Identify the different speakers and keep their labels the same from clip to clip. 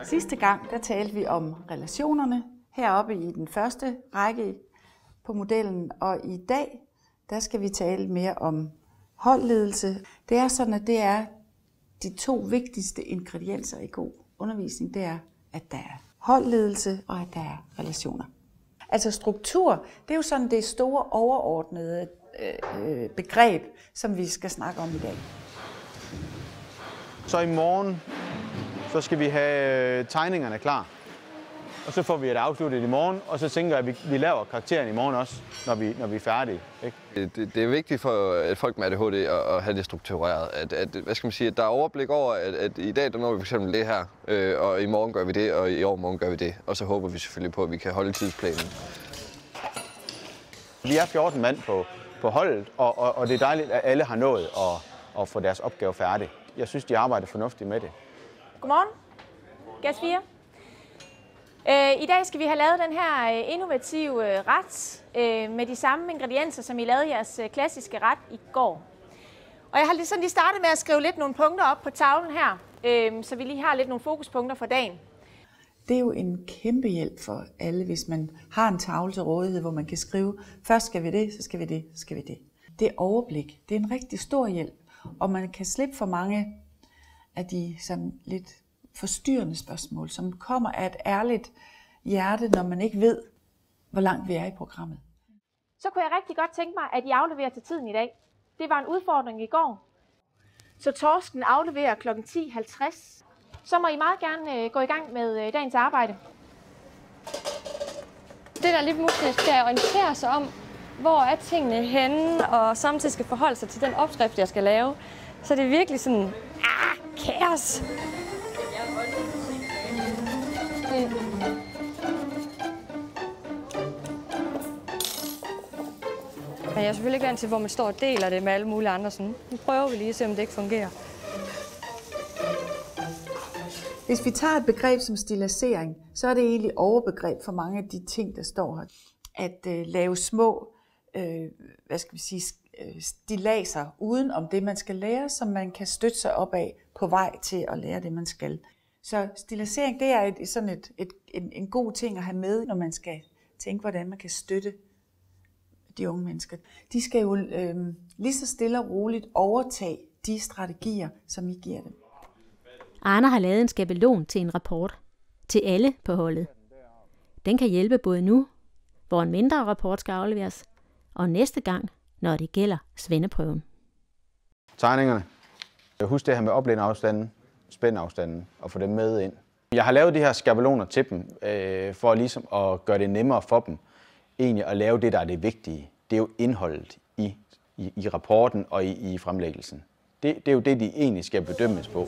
Speaker 1: Sidste gang, der talte vi om relationerne heroppe i den første række på modellen, og i dag, der skal vi tale mere om holdledelse. Det er sådan, at det er de to vigtigste ingredienser i god undervisning, det er, at der er holdledelse og at der er relationer. Altså struktur, det er jo sådan det store overordnede begreb, som vi skal snakke om i dag.
Speaker 2: Så i morgen, så skal vi have tegningerne klar. Og så får vi det afsluttet i morgen, og så tænker jeg, at vi laver karakteren i morgen også, når vi er færdige. Ikke?
Speaker 3: Det er vigtigt for at folk med ADHD at have det struktureret. Hvad skal man sige, at der er overblik over, at i dag der når vi for eksempel det her, og i morgen gør vi det, og i overmorgen gør vi det. Og så håber vi selvfølgelig på, at vi kan holde tidsplanen.
Speaker 2: Vi er 14 mand på holdet, og det er dejligt, at alle har nået at få deres opgave færdig. Jeg synes, de arbejder fornuftigt med det.
Speaker 4: Godmorgen. Gas 4. I dag skal vi have lavet den her innovative ret med de samme ingredienser, som I lavede jeres klassiske ret i går. Og jeg har lige startet med at skrive lidt nogle punkter op på tavlen her, så vi lige har lidt nogle fokuspunkter for dagen.
Speaker 1: Det er jo en kæmpe hjælp for alle, hvis man har en tavle til rådighed, hvor man kan skrive, først skal vi det, så skal vi det, så skal vi det. Det overblik, det er en rigtig stor hjælp, og man kan slippe for mange af de sådan lidt forstyrrende spørgsmål, som kommer af et ærligt hjerte, når man ikke ved, hvor langt vi er i programmet.
Speaker 4: Så kunne jeg rigtig godt tænke mig, at I afleverer til tiden i dag. Det var en udfordring i går. Så Torsten afleverer kl. 10.50. Så må I meget gerne gå i gang med dagens arbejde.
Speaker 5: Det der lidt muligt, det er at orientere sig om, hvor er tingene henne, og samtidig skal forholde sig til den opskrift, jeg skal lave. Så det er virkelig sådan, kaos. Men jeg er selvfølgelig ikke vant til, hvor man står og deler det med alle mulige andre. Sådan. Nu prøver vi lige at se, om det ikke fungerer.
Speaker 1: Hvis vi tager et begreb som stilladsering, så er det egentlig overbegreb for mange af de ting, der står her. At lave små stilladser uden om det, man skal lære, som man kan støtte sig op af på vej til at lære det, man skal. Så stilladsering, det er en god ting at have med, når man skal tænke, hvordan man kan støtte de unge mennesker. De skal jo lige så stille og roligt overtage de strategier, som I giver dem.
Speaker 6: Arne har lavet en skabelon til en rapport til alle på holdet. Den kan hjælpe både nu, hvor en mindre rapport skal afleveres, og næste gang, når det gælder svendeprøven.
Speaker 2: Tegningerne. Husk det her med oplændeafstanden, spændafstanden og få dem med ind. Jeg har lavet de her skabeloner til dem, for ligesom at gøre det nemmere for dem egentlig at lave det, der er det vigtige. Det er jo indholdet i rapporten og i fremlæggelsen. Det er jo det, de egentlig skal bedømmes på.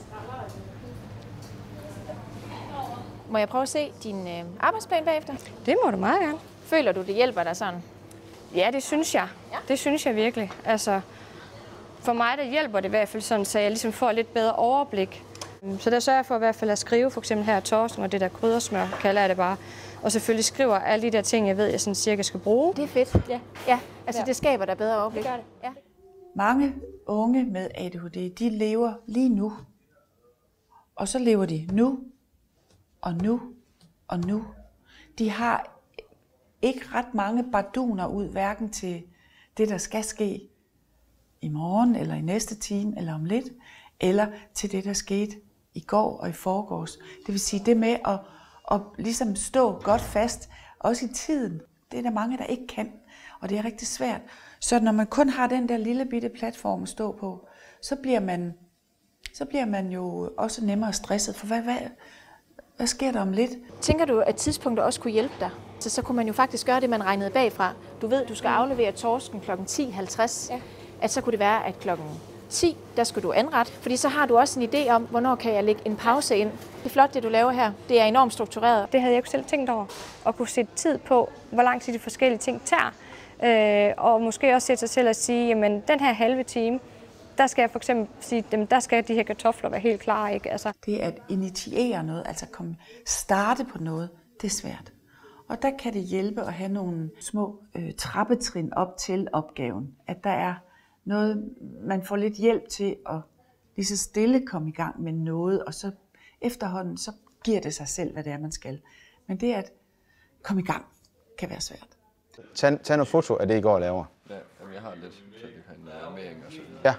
Speaker 4: Må jeg prøve at se din arbejdsplan bagefter?
Speaker 5: Det må du meget gerne.
Speaker 4: Føler du, det hjælper dig sådan?
Speaker 5: Ja, det synes jeg. Ja. Det synes jeg virkelig. Altså, for mig der hjælper det i hvert fald sådan, så jeg ligesom får lidt bedre overblik. Så der sørger jeg for i hvert fald at skrive, for eksempel her Torsten og det der kryddersmør, kalder jeg det bare. Og selvfølgelig skriver alle de der ting, jeg ved, jeg sådan cirka skal bruge.
Speaker 4: Det er fedt. Ja. Altså det skaber der bedre overblik.
Speaker 5: Det gør det. Ja.
Speaker 1: Mange unge med ADHD, de lever lige nu. Og så lever de nu, og nu, og nu. De har ikke ret mange barduner ud, hverken til det, der skal ske i morgen, eller i næste time, eller om lidt, eller til det, der skete i går og i forgårs. Det vil sige, det med at ligesom stå godt fast, også i tiden, det er der mange, der ikke kan, og det er rigtig svært. Så når man kun har den der lille bitte platform at stå på, så bliver man jo også nemmere stresset, for hvad sker der om lidt?
Speaker 4: Tænker du, at tidspunkter også kunne hjælpe dig? Så kunne man jo faktisk gøre det, man regnede bagfra. Du ved, du skal aflevere Torsten kl. 10.50. Ja. At så kunne det være, at klokken 10, der skal du anrette. Fordi så har du også en idé om, hvornår kan jeg lægge en pause ind. Det er flot, det du laver her. Det er enormt struktureret.
Speaker 5: Det havde jeg jo selv tænkt over. At kunne sætte tid på, hvor lang tid de forskellige ting tager. Og måske også sætte sig selv og sige, jamen den her halve time, der skal jeg for eksempel sige, der skal de her kartofler være helt klare. Ikke? Altså.
Speaker 1: Det at initiere noget, altså starte på noget, det er svært. Og der kan det hjælpe at have nogle små trappetrin op til opgaven. At der er noget, man får lidt hjælp til at lige så stille komme i gang med noget, og så efterhånden, så giver det sig selv, hvad det er, man skal. Men det at komme i gang kan være svært.
Speaker 2: Tag noget foto af det, I går og laver.
Speaker 3: Ja, jeg har lidt, så vi kan armering og sådan.
Speaker 2: Ja.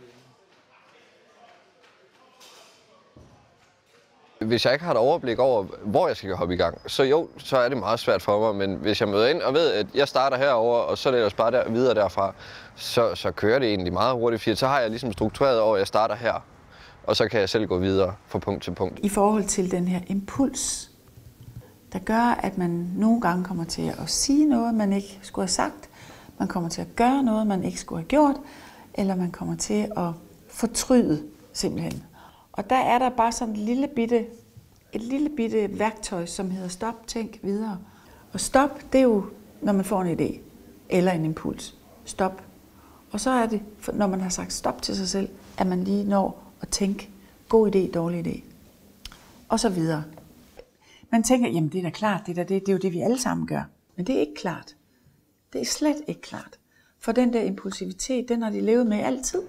Speaker 3: Hvis jeg ikke har et overblik over, hvor jeg skal hoppe i gang, så er det meget svært for mig. Men hvis jeg møder ind og ved, at jeg starter herover og så er det ellers bare videre derfra, så kører det egentlig meget hurtigt, for så har jeg ligesom struktureret over, at jeg starter her. Og så kan jeg selv gå videre fra punkt til punkt.
Speaker 1: I forhold til den her impuls, der gør, at man nogle gange kommer til at sige noget, man ikke skulle have sagt. Man kommer til at gøre noget, man ikke skulle have gjort. Eller man kommer til at fortryde simpelthen. Og der er der bare sådan et lille bitte værktøj, som hedder stop, tænk videre. Og stop, det er jo, når man får en idé eller en impuls. Stop. Og så er det, når man har sagt stop til sig selv, at man lige når at tænke, god idé, dårlig idé. Og så videre. Man tænker, jamen det er da klart, det er jo det, vi alle sammen gør. Men det er ikke klart. Det er slet ikke klart. For den der impulsivitet, den har de levet med altid.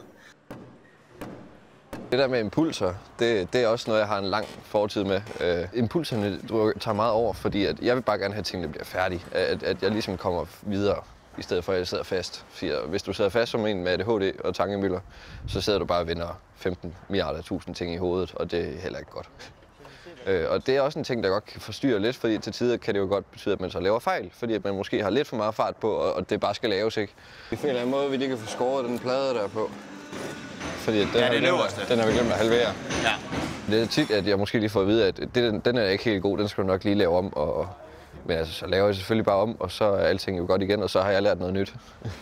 Speaker 3: Det der med impulser, det er også noget, jeg har en lang fortid med. Impulserne tager meget over, fordi at jeg vil bare gerne have, at tingene bliver færdige. At jeg ligesom kommer videre, i stedet for at jeg sidder fast. Hvis du sidder fast som en med ADHD og tankemøller, så sidder du bare og vinder 15 milliarder tusind ting i hovedet, og det er heller ikke godt. Og det er også en ting, der godt kan forstyrre lidt, fordi til tider kan det jo godt betyde, at man så laver fejl, fordi at man måske har lidt for meget fart på, og det bare skal laves, ikke? Vi finder en eller anden måde, vi lige kan få skåret den plade der på. Fordi den har vi glemt at halvere. Ja. Det er tit, at jeg måske lige får at vide, at den er ikke helt god, den skal du nok lige lave om. Men altså, så laver jeg selvfølgelig bare om, og så er alting jo godt igen, og så har jeg lært noget nyt.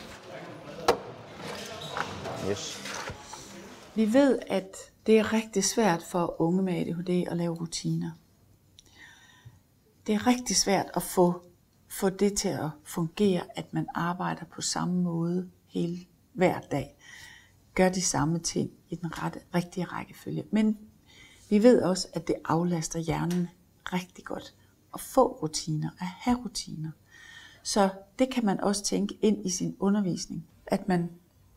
Speaker 2: Yes.
Speaker 1: Vi ved, at det er rigtig svært for unge med ADHD at lave rutiner. Det er rigtig svært at få det til at fungere, at man arbejder på samme måde hver dag. Gør de samme ting i den rigtige rækkefølge. Men vi ved også, at det aflaster hjernen rigtig godt at få rutiner, at have rutiner. Så det kan man også tænke ind i sin undervisning, at man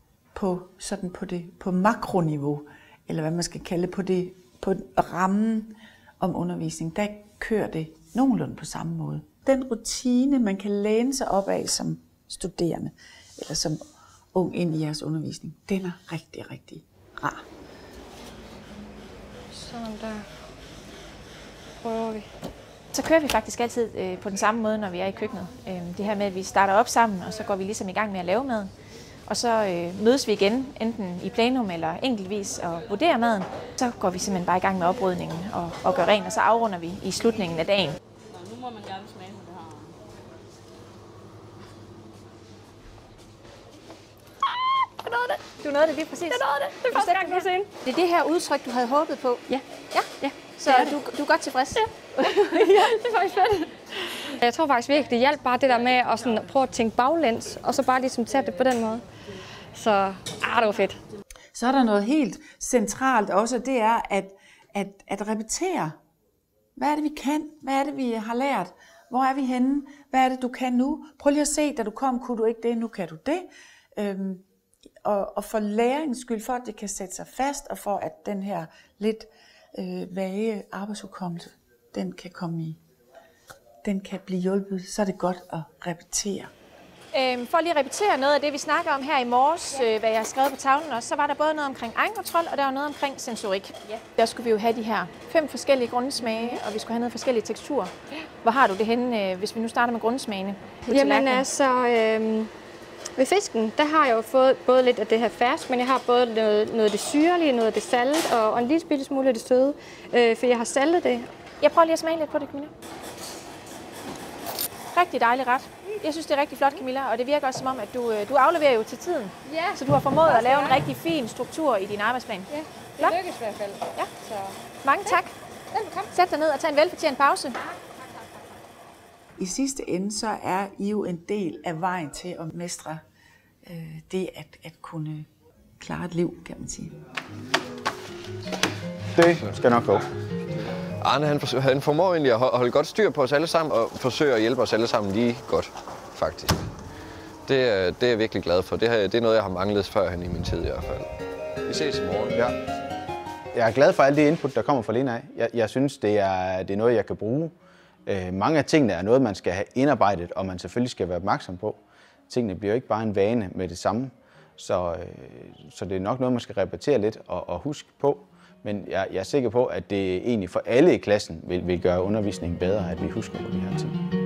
Speaker 1: på makroniveau, eller hvad man skal kalde på rammen om undervisning, der kører det nogenlunde på samme måde. Den rutine, man kan læne sig op af som studerende, eller som ung ind i jeres undervisning, den er rigtig, rigtig rar.
Speaker 5: Sådan der. Prøver vi.
Speaker 4: Så kører vi faktisk altid på den samme måde, når vi er i køkkenet. Det her med, at vi starter op sammen, og så går vi ligesom i gang med at lave maden. Og så mødes vi igen, enten i plenum eller enkeltvis, og vurderer maden. Så går vi simpelthen bare i gang med oprydningen og gør rent, og så afrunder vi i slutningen af dagen.
Speaker 7: Nu må man gerne smage på det her.
Speaker 4: Du nåede det. Du nåede det lige præcis.
Speaker 5: Jeg nåede det. Det er første gang nogensinde.
Speaker 4: Det er det her udtryk, du havde håbet på?
Speaker 5: Ja.
Speaker 4: Ja. Så du er godt tilfreds?
Speaker 5: Ja. Ja, det er faktisk fedt. Jeg tror faktisk virkelig, det hjalp bare det der med at sådan prøve at tænke baglæns, og så bare ligesom tage det på den måde. Så det var fedt.
Speaker 1: Så er der noget helt centralt også, det er at repetere. Hvad er det, vi kan? Hvad er det, vi har lært? Hvor er vi henne? Hvad er det, du kan nu? Prøv lige at se, da du kom, kunne du ikke det, nu kan du det. Og for læringens skyld, for at det kan sætte sig fast, og for at den her lidt vage arbejdsudkommelse, den kan blive hjulpet, så er det godt at repetere.
Speaker 4: For lige at repetere noget af det, vi snakker om her i morges, hvad jeg har skrevet på tavlen også, så var der både noget omkring egenkontrol, og der var noget omkring sensorik. Ja. Der skulle vi jo have de her 5 forskellige grundsmage, og vi skulle have noget forskellige teksturer. Hvor har du det henne, hvis vi nu starter med grundsmagene?
Speaker 5: Jamen altså, ved fisken, der har jeg jo fået både lidt af det her fersk, men jeg har både noget af det syrlige, noget af det salte, og en lille bitte smule af det søde, for jeg har saltet det.
Speaker 4: Jeg prøver lige at smage lidt på det, Camilla. Rigtig dejlig ret. Jeg synes, det er rigtig flot, Camilla, og det virker også som om, at du afleverer jo til tiden. Ja. Så du har formået at lave en rigtig fin struktur i din arbejdsplan.
Speaker 5: Ja, det lykkes i hvert fald.
Speaker 4: Ja. Så. Mange tak. Sæt dig ned og tag en velfortjent pause.
Speaker 1: I sidste ende, så er I jo en del af vejen til at mestre det at kunne klare et liv, kan man sige.
Speaker 2: Det skal nok gå.
Speaker 3: Arne, han formår egentlig at holde godt styr på os alle sammen, og forsøger at hjælpe os alle sammen lige godt, faktisk. Det er jeg virkelig glad for. Det er noget, jeg har manglet førhen i min tid i hvert fald. Vi ses i morgen.
Speaker 2: Ja. Jeg er glad for alt det input, der kommer fra Lena af. Jeg synes, det er noget, jeg kan bruge. Mange af tingene er noget, man skal have indarbejdet, og man selvfølgelig skal være opmærksom på. Tingene bliver jo ikke bare en vane med det samme. Så det er nok noget, man skal repetere lidt og huske på. Men jeg er sikker på, at det egentlig for alle i klassen vil gøre undervisningen bedre, at vi husker på de her ting.